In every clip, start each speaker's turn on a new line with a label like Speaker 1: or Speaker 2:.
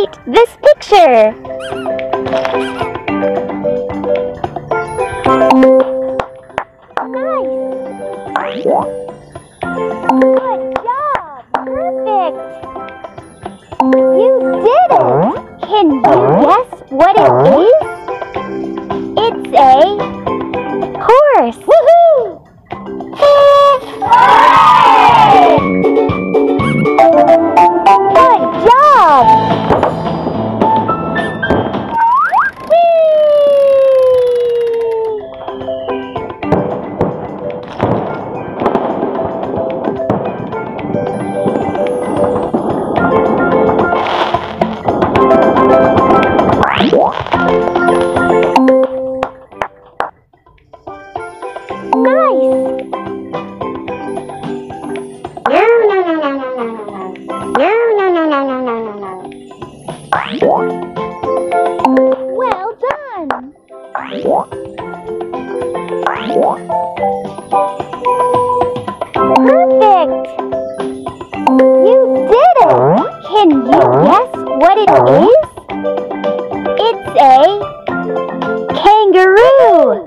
Speaker 1: rate this picture. Nice. Good job. Perfect. You did it. Can you guess what it is? It's a horse. Woohoo! Good job! Well done! Perfect! You did it! Can you guess what it is? It's a kangaroo!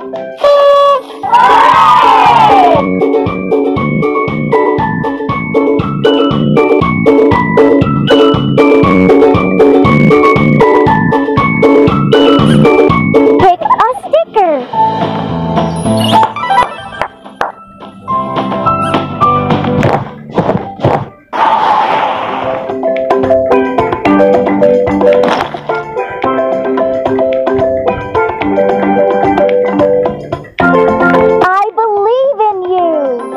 Speaker 1: Pick a sticker. I believe in you.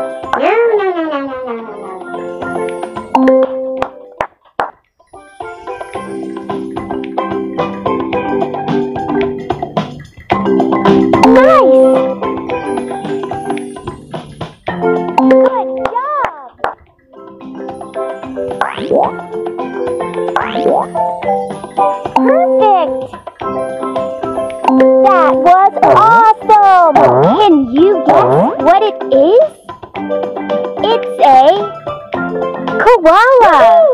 Speaker 1: Nice! Good job! Perfect! That was awesome! Can you guess what it is? It's a koala!